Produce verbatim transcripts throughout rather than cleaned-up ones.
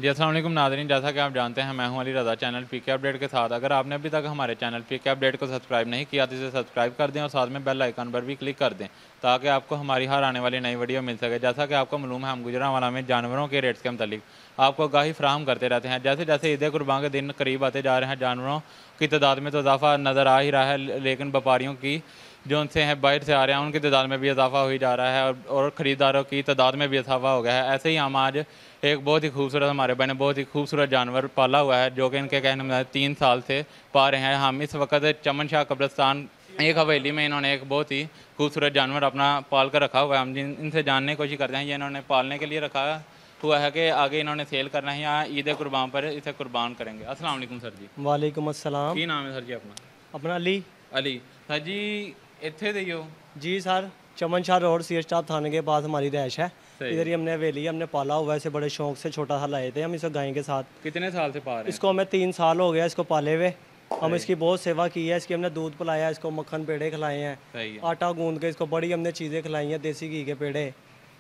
अस्सलाम वालेकुम नाज़रीन, जैसा कि आप जानते हैं मैं हूं Ali Raza channel PK update के साथ। अगर आपने अभी तक हमारे चैनल पीके अपडेट को सब्सक्राइब नहीं किया तो इसे सब्सक्राइब कर दें और साथ में बेल आइकन पर भी क्लिक कर दें ताकि आपको हमारी हर आने वाली नई वीडियो मिल सके। जैसा कि आपको मालूम है हम गुजरांवाला में जानवरों के रेट्स के मतलब आपको आगाही फ्राहम करते रहते हैं। जैसे जैसे ईद कुर्बान के दिन करीब आते जा रहे हैं जानवरों की तादाद में तो इजाफा नज़र आ ही रहा है, लेकिन व्यापारियों की जो उनसे हैं बाहर से आ रहे हैं उनकी तादाद में भी इजाफा हो ही जा रहा है और, और ख़रीदारों की तादाद में भी इजाफा हो गया है। ऐसे ही हम आज एक बहुत ही खूबसूरत हमारे भाई ने बहुत ही खूबसूरत जानवर पाला हुआ है जो कि इनके कहने में तीन साल से पा रहे हैं। हम इस वक्त चमन शाह कब्रिस्तान एक हवेली में इन्होंने एक बहुत ही खूबसूरत जानवर अपना पाल कर रखा हुआ है। हम जिन इनसे जानने की कोशिश करते हैं ये इन्होंने पालने के लिए रखा हुआ है कि आगे इन्होंने सेल करना है या ईद कुर्बान पर इसे कुर्बान करेंगे। अस्सलाम वालेकुम सर जी। वालेकुम अस्सलाम। की नाम है सर जी अपना? अपना अली। अली सर जी इतने दियो जी sir, Chaman Shah road C staff थाने के पास हमारी रैश है। इधर ही हमने हवेली हमने पाला हुआ है, इसे बड़े शौक से छोटा सा लाए थे हम इसे गाय के साथ। कितने साल से पा रहे हैं? इसको हमें तीन साल हो गया इसको पाले हुए। हम इसकी बहुत सेवा की है, इसकी हमने दूध पिलाया, इसको मक्खन पेड़े खिलाए हैं, आटा गूंद के इसको बड़ी हमने चीज़ें खिलाई हैं, देसी घी के पेड़े।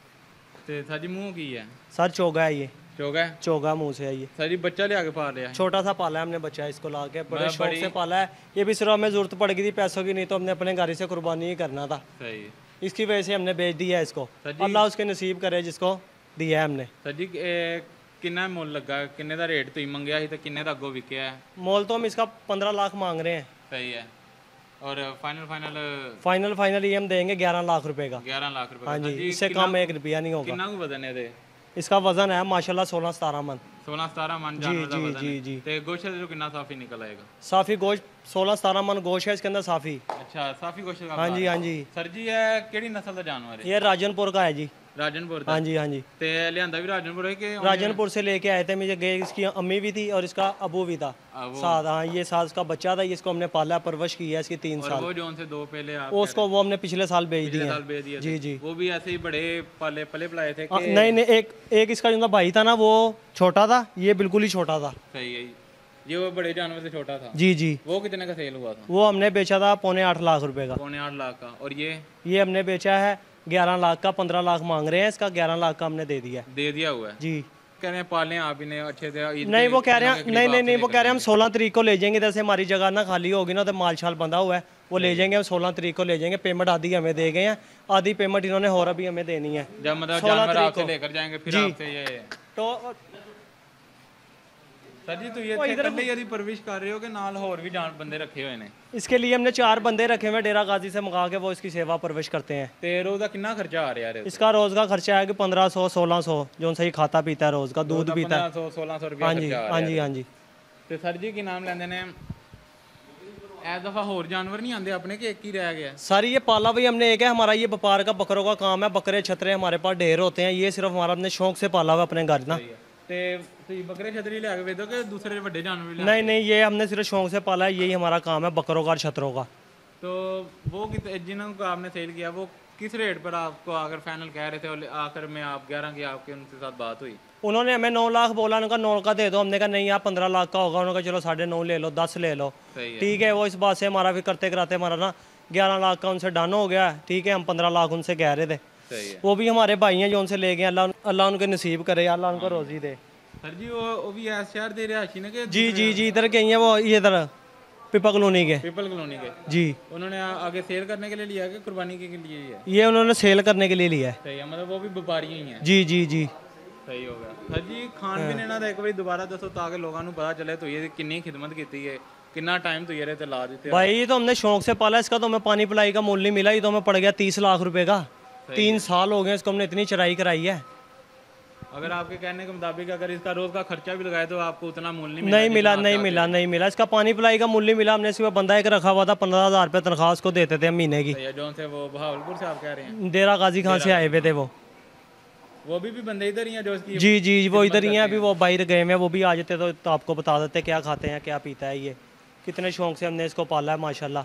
तो सर जी मुँह की है? सर चोगा है ये। चोगा है? चोगा मुँह से है ये। सर जी बच्चा ले आके पाल रहा है? छोटा सा पाला है हमने बच्चा इसको ला के, बड़े शौक से पाला है। ये भी सिर्फ हमें जरूरत पड़ गई थी पैसों की, नहीं तो हमने अपने घर से कुर्बानी ही करना था। सही। इसकी वजह से हमने बेच दिया इसको। अल्लाह उसके नसीब करे जिसको दिया है हमने। सर जी कितना मोल लगा, किन्ने दा रेट तुम मंगया ही तो किन्ने दा अगो विकया है? मोल तो हम इसका पंद्रह लाख मांग रहे हैं। सही है। और फाइनल फाइनल फाइनल फाइनल ये हम देंगे ग्यारह लाख रुपए का। ग्यारह लाख रुपए? हाँ जी, इससे कम एक रुपया नहीं होगा। कितना को वजन है दे? इसका वजन है माशाल्लाह सोलह सतारह मन। सोलह सतारह मन जी जानवर दा जी वजन जी है। जी। ते गोश्त जो कितना साफी निकल आएगा? साफी गोश्त सोलह सतारह मन गोश्त है इसके अंदर साफी। अच्छा साफी गोश्त का? हाँ जी हाँ जी। सर जी ये केड़ी नस्ल का जानवर है? ये राजनपुर का है जी। राजनपुर का? हाँ जी हाँ जी। ते लियांदा भी राजनपुर है कि? राजनपुर से लेके आए थे, मुझे गए इसकी अम्मी भी थी और इसका अबू भी था साथ। हाँ ये साथ इसका बच्चा था, इसको हमने पाला परवरिश की है इसकी तीन साल। वो जो उनसे दो पहले आप उसको वो हमने पिछले साल बेच दिए? जी जी। वो भी ऐसे ही बड़े पाले पले पलाए थे? नहीं नहीं, एक एक इसका जो भाई था ना वो छोटा था, ये बिल्कुल ही छोटा था। सही है। ये वो बड़े जानवर से छोटा था? जी जी। वो कितने का सेल हुआ था? वो हमने बेचा था पौने आठ लाख रुपए का। पौने आठ लाख का। और ये ये हमने बेचा है ग्यारह लाख का। पंद्रह लाख मांग रहे हैं, इसका ग्यारह लाख का हमने दे दिया। दे दिया हुआ है जी। कह रहे हैं पालें आप इन्हें अच्छे से? नहीं वो कह रहे हैं नहीं नहीं नहीं वो कह रहे हैं हम सोलह तारीख को ले जाएंगे, जैसे हमारी जगह ना खाली होगी ना तो माल शाल बंधा हुआ है, वो ले जाएंगे हम सोलह तारीख को ले जाएंगे। पेमेंट आधी हमें दे गए हैं, आधी पेमेंट इन्होंने और अभी हमें देनी है। जब मतलब जानवर आपसे लेकर जाएंगे फिर आपसे ये तो सर जी तो ये इकट्ठे यदि परवरिश कर रहे हो कि नाल और भी जान बंदे रखे हुए ने? इसके लिए हमने चार बंदे रखे हुए डेरा गाजी से मंगा के, वो इसकी सेवा परवरिश करते हैं। ते रोज का कितना खर्चा आ रहा है? इसका रोज का खर्चा है कि पंद्रह सौ सोलह सौ जो सही खाता पीता है, रोज का दूध पीता है। सोलह सौ रुपया? हाँ जी हाँ जी हाँ जी। तो सर जी की नाम लेंदे ने इस दफा और जानवर नहीं आते अपने कि एक ही रह गया? सर ये पाला भाई हमने एक है, हमारा ये व्यापार का बकरों का काम है, बकरे छतरे हमारे पास ढेर होते हैं, ये सिर्फ हमारा अपने शौक से पाला हुआ अपने घर ना। बकरे छतरी ले आके बेचो कि दूसरे बड़े जानवर? नहीं नहीं ये हमने सिर्फ शौक से पाला है, यही हमारा काम है बकरों का और छतरों का। तो वो जिनको आपने सेल किया वो किस रेट पर आपको आकर फाइनल कह रहे थे और आखिर में आप ग्यारह की आपके उनके साथ बात हुई? उन्होंने हमें नौ लाख बोला, उनका नौ का दे दो। हमने कहा नहीं आप पंद्रह लाख का होगा। उन्होंने कहा चलो साढ़े नौ ले लो, दस ले लो। ठीक है। वो इस बात से हमारा भी करते कराते हमारा ना ग्यारह लाख का उनसे डन हो गया। ठीक है, हम पंद्रह लाख उनसे कह रहे थे। वो भी हमारे भाई हैं जो उनसे ले गए, अल्लाह अल्लाह उनके नसीब करे, अल्लाह उनको रोजी दे। सर जी वो वो भी ऐसे शहर दे रहे हैं? जी जी जी इधर के हैं वो, ये इधर पीपल कॉलोनी के। पीपल कॉलोनी के जी। उन्होंने आगे सेल करने के लिए लिया कि कुर्बानी के लिए है? ये उन्होंने सेल करने के लिए लिया है। सही है, मतलब वो भी व्यापारी ही हैं? जी जी जी। सही हो गया। सर जी खान पीने ना एक बार दोबारा दसो ताकि लोगों को पता चले तो ये कितनी खिदमत की है, कितना टाइम तो ये रहते ला देते? भाई ये तो हमने शौक से पाला, इसका तो हमें पानी पिलाई का मूल्य नहीं मिला, ये तो हमें पड़ गया तीस लाख रुपए का। तीन साल हो गए इसको हमने इतनी चढ़ाई कराई है। अगर आपके कहने के मुताबिक अगर इसका रोज का खर्चा भी लगाए तो आपको उतना मूल्य नहीं मिला? नहीं मिला नहीं मिला नहीं मिला। इसका पानी पिलाई का मूल्य मिला। हमने इसके बंदा एक रखा हुआ था, पंद्रह हजार रुपये तनख्वाह उसको देते थे महीने की। जो से वो बहावलपुर से आप कह रहे हैं? डेरा गाजी खान से आए हुए थे वो वो भी, भी बंदे इधर ही हैं जो इसकी? जी जी वो इधर ही हैं, अभी वो बाहर गए हैं। वो भी आ जाते तो, तो आपको बता देते क्या खाते हैं क्या पीता है ये। कितने शौक से हमने इसको पाला है माशाल्लाह।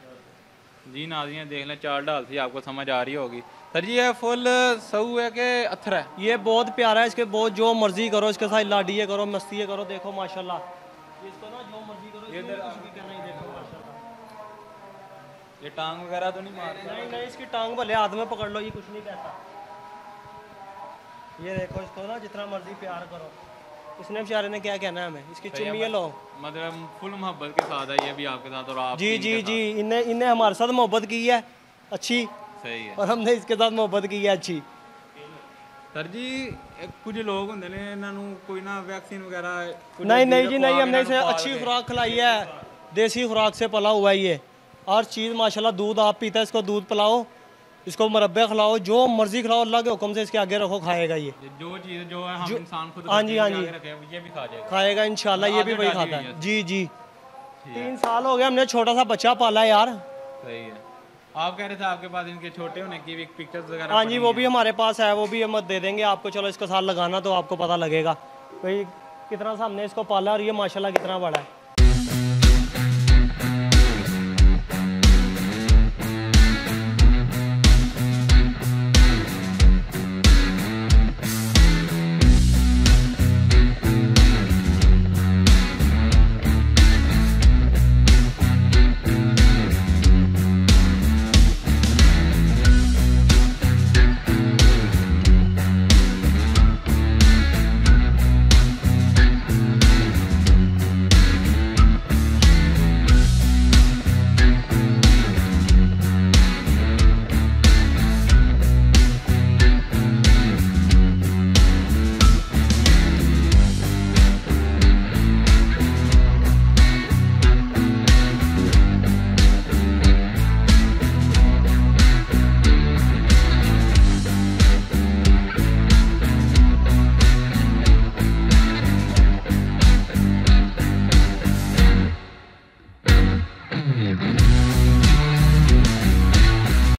जी नाज़रीन देख लें चाल ढाल से आपको समझ आ रही होगी। सर जी ये फुल सऊ है कि अथर है? ये बहुत प्यारा है, इसके बहुत जो मर्जी करो इसके साथ लाडिए करो मस्ती करो, देखो माशाल्लाह इसको ना जो मर्जी करो, ये कुछ भी करना ही देखो माशाल्लाह। ये टांग वगैरह तो नहीं मारता? नहीं नहीं इसकी टांग भले हाथ में पकड़ लो, ये कुछ नहीं कहता। ये देखो इसको ना जितना मर्जी प्यार करो। इसने बेचारे ने क्या कहना है हमें, इसकी चुम्मी लो। मतलब फुल मोहब्बत के साथ है ये भी आपके साथ और आप जी जी जी, इन्हें इन्हें हमारे साथ मोहब्बत की है अच्छी, सही है, और हमने इसके साथ मोहब्बत की है अच्छी। सर जी कुछ लोग होंगे ने इन्हां नूं कोई ना वैक्सीन वगैरह नहीं नहीं जी नहीं, हमने इसे अच्छी खुराक खिलाई है, देसी खुराक से पला हुआ है ये, हर चीज़ माशाल्लाह। दूध आप पीता है, इसको दूध पिलाओ, इसको मुरब्बे खिलाओ, जो मर्जी खिलाओ, अल्लाह के हुक्म से इसके आगे रखो, खाएगा ये। जो चीज़ जो है हम इंसान खुद हाँ जी हाँ जी ये भी खा जाएगा, खाएगा इंशाल्लाह, ये भी वही खाता है। जी जी, तीन साल हो गए हमने छोटा सा बच्चा पाला है यार। सही है। आप कह रहे थे आपके पास इनके छोटे होने की पिक्चर्स वगैरह? हाँ जी, वो भी हमारे पास है, वो भी हम दे देंगे आपको। चलो इसको साथ लगाना तो आपको पता लगेगा भाई कितना सा हमने इसको पाला, और ये माशाल्लाह कितना बड़ा है।